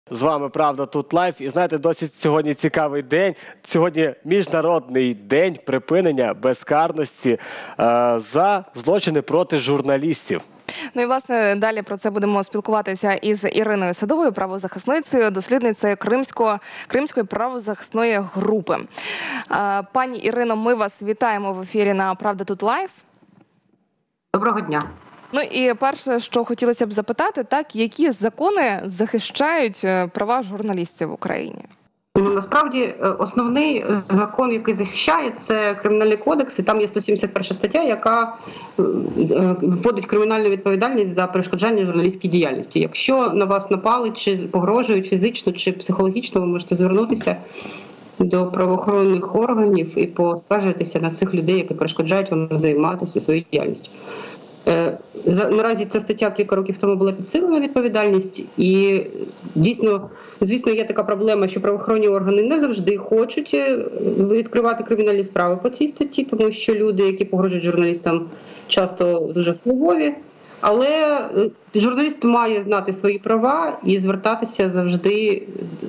З вами «Правда тут лайв». І знаєте, досить сьогодні цікавий день. Сьогодні Міжнародний день припинення безкарності за злочини проти журналістів. Ну і, власне, далі про це будемо спілкуватися із Іриною Садовою, правозахисницею, дослідницею Кримської правозахисної групи. Пані Ірино, ми вас вітаємо в ефірі на «Правда тут лайв». Доброго дня. Ну і перше, що хотілося б запитати, які закони захищають права журналістів в Україні? Насправді, основний закон, який захищає, це Кримінальний кодекс, і там є 171 стаття, яка вводить кримінальну відповідальність за перешкоджання журналістській діяльності. Якщо на вас напали, чи погрожують фізично, чи психологічно, ви можете звернутися до правоохоронних органів і поскаржитися на цих людей, які перешкоджають вам займатися своєю діяльністю. Наразі ця стаття кілька років тому була підсилена відповідальність, і дійсно, звісно, є така проблема, що правоохоронні органи не завжди хочуть відкривати кримінальні справи по цій статті, тому що люди, які погрожують журналістам, часто дуже впливові. Але журналіст має знати свої права і звертатися завжди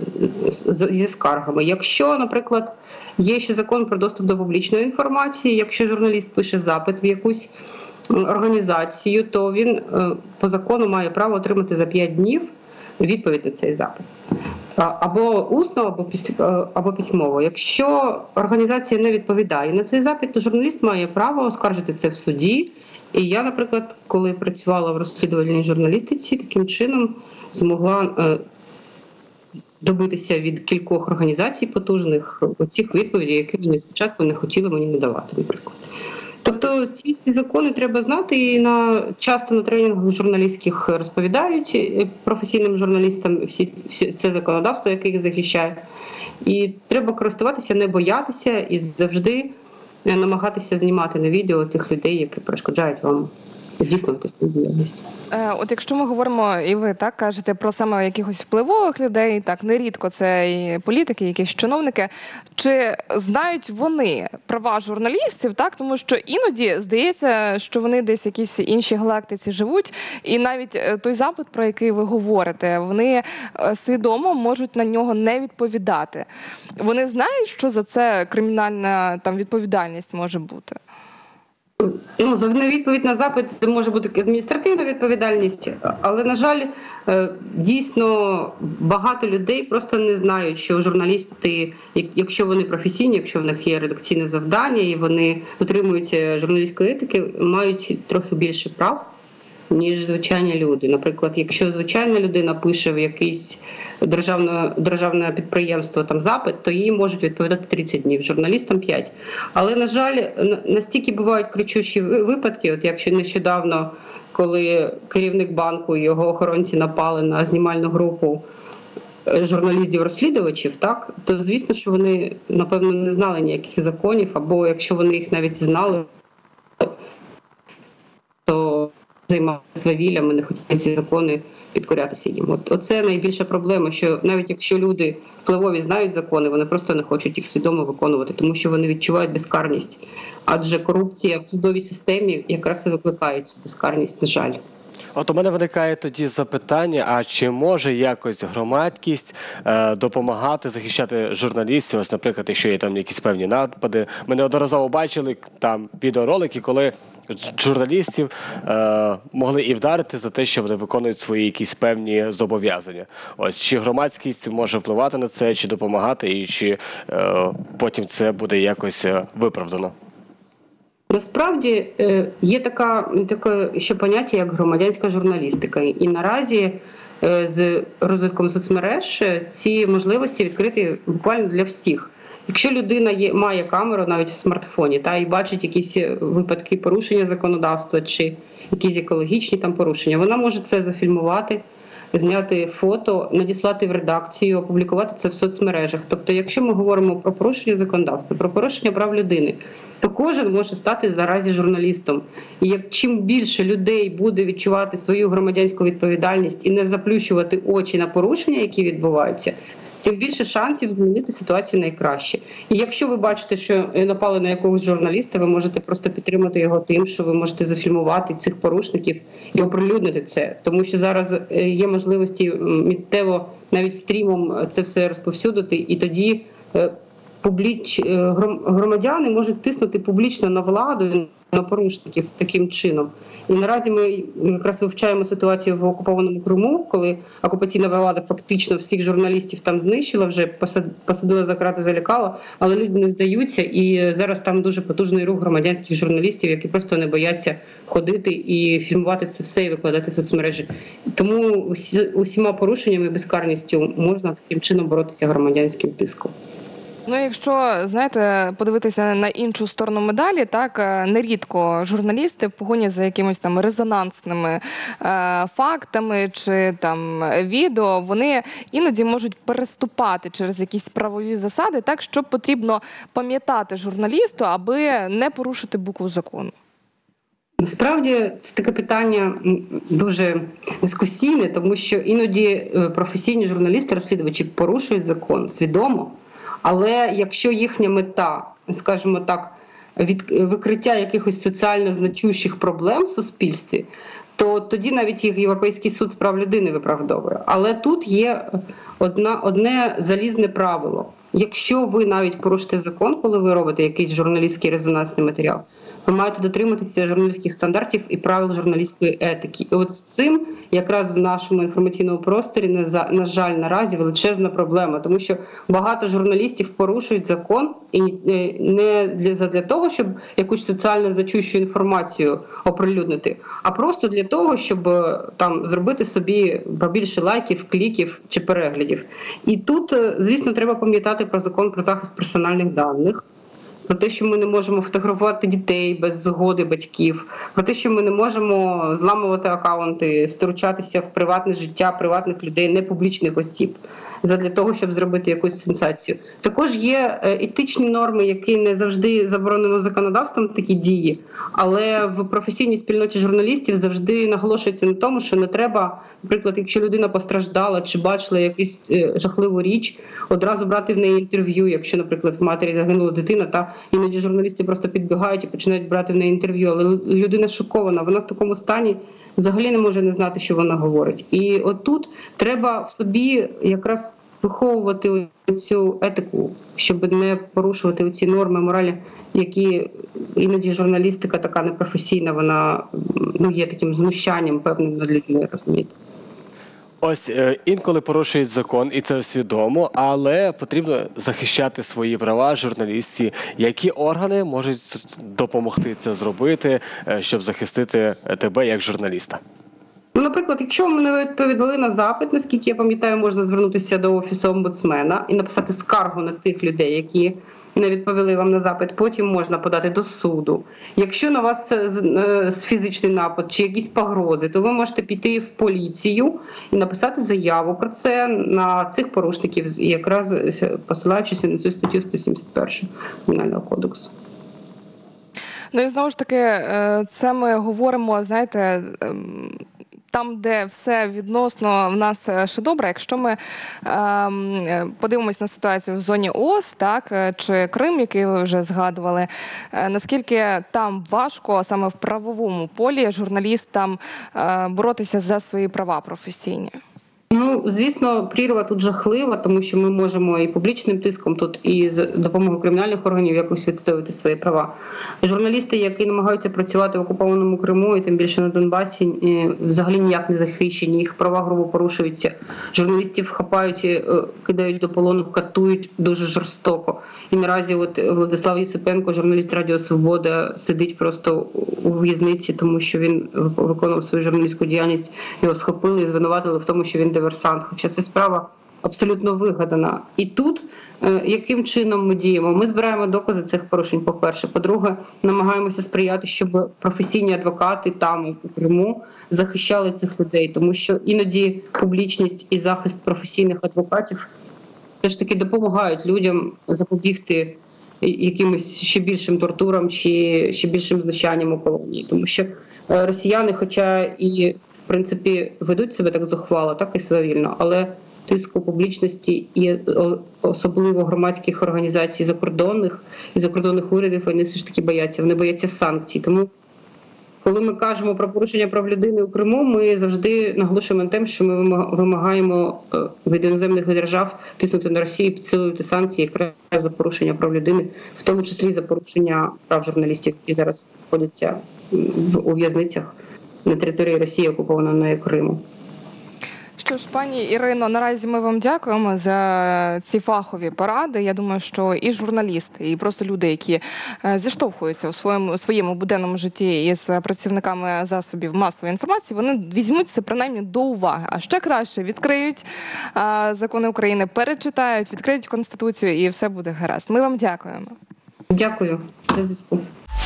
зі скаргами. Якщо, наприклад, є ще закон про доступ до публічної інформації, якщо журналіст пише запит в якусь організацію, то він по закону має право отримати за 5 днів відповідь на цей запит. Або усно, або письмово. Якщо організація не відповідає на цей запит, то журналіст має право оскаржити це в суді. І я, наприклад, коли працювала в розслідувальній журналістиці, таким чином змогла добитися від кількох організацій потужних оцих відповідей, які вони спочатку не хотіли мені надавати, наприклад. Тобто ці закони треба знати, і часто на тренінгах журналістських розповідають професійним журналістам все законодавство, яке їх захищає. І треба користуватися, не боятися і завжди намагатися знімати на відео тих людей, які перешкоджають вам здійснювати свою діяльність. От якщо ми говоримо, і ви так кажете, про саме якихось впливових людей, так, нерідко це і політики, якісь чиновники, чи знають вони права журналістів, так, тому що іноді здається, що вони десь в якійсь іншій галактиці живуть, і навіть той запит, про який ви говорите, вони свідомо можуть на нього не відповідати. Вони знають, що за це кримінальна відповідальність може бути? За невідповідь на запит це може бути адміністративна відповідальність, але, на жаль, дійсно багато людей просто не знають, що журналісти, якщо вони професійні, якщо в них є редакційне завдання і вони дотримуються журналістської етики, мають трохи більше прав, ніж звичайні люди. Наприклад, якщо звичайна людина пише в якесь державне підприємство запит, то їй можуть відповідати 30 днів, журналістам 5. Але, на жаль, настільки бувають кричущі випадки, от якщо нещодавно, коли керівник банку і його охоронці напали на знімальну групу журналістів-розслідувачів, то звісно, що вони, напевно, не знали ніяких законів, або якщо вони їх навіть знали, то займалися свавіллями, не хотіли ці закони підкорятися їм. Оце найбільша проблема, що навіть якщо люди впливові знають закони, вони просто не хочуть їх свідомо виконувати, тому що вони відчувають безкарність. Адже корупція в судовій системі якраз і викликає цю безкарність, на жаль. От у мене виникає тоді запитання, а чи може якось громадськість допомагати захищати журналістів? Ось, наприклад, якщо є там якісь певні напади. Ми неодноразово бачили там відеоролики, коли журналістів могли і вдарити за те, що вони виконують свої якісь певні зобов'язання. Ось, чи громадськість може впливати на це, чи допомагати, і чи потім це буде якось виправдано? Насправді є таке ще поняття, як громадянська журналістика. І наразі з розвитком соцмереж ці можливості відкриті буквально для всіх. Якщо людина має камеру навіть в смартфоні і бачить якісь випадки порушення законодавства чи якісь екологічні порушення, вона може це зафільмувати, зняти фото, надіслати в редакцію, опублікувати це в соцмережах. Тобто, якщо ми говоримо про порушення законодавства, про порушення прав людини, то кожен може стати наразі журналістом. І як чим більше людей буде відчувати свою громадянську відповідальність і не заплющувати очі на порушення, які відбуваються, тим більше шансів змінити ситуацію найкраще. І якщо ви бачите, що напали на якогось журналіста, ви можете просто підтримати його тим, що ви можете зафільмувати цих порушників і оприлюднити це. Тому що зараз є можливості миттєво навіть стрімом це все розповсюдити, і тоді громадяни можуть тиснути публічно на владу і на порушників таким чином. І наразі ми якраз вивчаємо ситуацію в окупованому Криму, коли окупаційна влада фактично всіх журналістів там знищила, вже посадила за крати, залякала, але люди не здаються, і зараз там дуже потужний рух громадянських журналістів, які просто не бояться ходити і фільмувати це все і викладати в соцмережі. Тому усіма порушеннями і безкарністю можна таким чином боротися громадянським тиском. Ну, якщо, знаєте, подивитися на іншу сторону медалі, так, нерідко журналісти в погоні за якимось там резонансними фактами чи там відео, вони іноді можуть переступати через якісь правові засади, так, що потрібно пам'ятати журналісту, аби не порушити букву закону. Насправді це таке питання дуже дискусійне, тому що іноді професійні журналісти-розслідувачі порушують закон свідомо. Але якщо їхня мета, скажімо так, викриття якихось соціально значущих проблем в суспільстві, то тоді навіть їх Європейський суд з прав людини виправдовує. Але тут є одне залізне правило. Якщо ви навіть порушите закон, коли ви робите якийсь журналістський резонансний матеріал, ви маєте дотримуватися журналістських стандартів і правил журналістської етики. І от з цим якраз в нашому інформаційному просторі, на жаль, наразі величезна проблема, тому що багато журналістів порушують закон і не для того, щоб якусь соціально значущу інформацію оприлюднити, а просто для того, щоб там зробити собі побільше лайків, кліків чи переглядів. І тут, звісно, треба пам'ятати про закон про захист персональних даних, про те, що ми не можемо фотографувати дітей без згоди батьків, про те, що ми не можемо зламувати акаунти, втручатися в приватне життя приватних людей, не публічних осіб, задля того, щоб зробити якусь сенсацію. Також є етичні норми, які не завжди заборонено законодавством такі дії, але в професійній спільноті журналістів завжди наголошується на тому, що не треба, наприклад, якщо людина постраждала чи бачила якусь жахливу річ, одразу брати в неї інтерв'ю, якщо, наприклад, в матері загинула дитина, та іноді журналісти просто підбігають і починають брати в неї інтерв'ю, але людина шокована, вона в такому стані взагалі не може не знати, що вона говорить. І отут треба в собі якраз виховувати цю етику, щоб не порушувати ці норми моралі, які іноді журналістика така непрофесійна, вона є таким знущанням певним над людьми, розумієте. Ось інколи порушують закон, і це свідомо, але потрібно захищати свої права журналістів. Які органи можуть допомогти це зробити, щоб захистити тебе як журналіста? Ну, наприклад, якщо ми не відповіли на запит, наскільки я пам'ятаю, можна звернутися до Офісу омбудсмена і написати скаргу на тих людей, які не відповіли вам на запит, потім можна подати до суду. Якщо на вас фізичний напад чи якісь погрози, то ви можете піти в поліцію і написати заяву про це на цих порушників, якраз посилаючись на цю статтю 171 Кримінального кодексу. Ну і знову ж таки, це ми говоримо, знаєте, там, де все відносно в нас ще добре. Якщо ми подивимось на ситуацію в зоні ООС, так, чи Крим, який ви вже згадували, наскільки там важко саме в правовому полі журналістам боротися за свої права професійні? Ну, звісно, прірва тут жахлива, тому що ми можемо і публічним тиском тут, і з допомогою кримінальних органів якось відстоювати свої права. Журналісти, які намагаються працювати в окупованому Криму, і тим більше на Донбасі, взагалі ніяк не захищені, їх права грубо порушуються. Журналістів хапають, кидають до полону, катують дуже жорстоко. І наразі от Владислав Єсипенко, журналіст Радіо Свобода, сидить просто у в'язниці, тому що він виконував свою журналістську діяльність, його схопили і звинуватили в тому, що він диверсант, хоча ця справа абсолютно вигадана. І тут яким чином ми діємо? Ми збираємо докази цих порушень, по-перше. По-друге, намагаємося сприяти, щоб професійні адвокати там, у Криму, захищали цих людей, тому що іноді публічність і захист професійних адвокатів все ж таки допомагають людям запобігти якимось ще більшим тортурам чи ще більшим знущанням у колонії. Тому що росіяни, хоча і в принципі ведуть себе так зухвало, так і свавільно, але тиску публічності і особливо громадських організацій закордонних і закордонних урядів вони все ж таки бояться. Вони бояться санкцій. Тому коли ми кажемо про порушення прав людини у Криму, ми завжди наголошуємо на те, що ми вимагаємо від іноземних держав тиснути на Росію, підсилювати санкції якраз за порушення прав людини, в тому числі за порушення прав журналістів, які зараз знаходяться у в'язницях на території Росії, окупованої Криму. Що ж, пані Ірино, наразі ми вам дякуємо за ці фахові поради. Я думаю, що і журналісти, і просто люди, які зіштовхуються у своєму буденному житті із працівниками засобів масової інформації, вони візьмуть це принаймні до уваги. А ще краще відкриють закони України, перечитають, відкриють Конституцію і все буде гаразд. Ми вам дякуємо. Дякую. До зв'язку.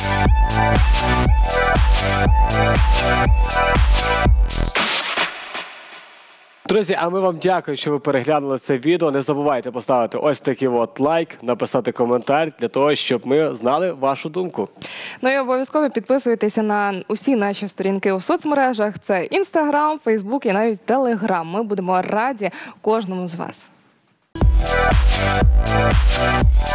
Друзі, а ми вам дякуємо, що ви переглянули це відео. Не забувайте поставити ось такий лайк, написати коментар для того, щоб ми знали вашу думку. Ну і обов'язково підписуйтеся на усі наші сторінки у соцмережах. Це Instagram, Facebook і навіть Telegram. Ми будемо раді кожному з вас.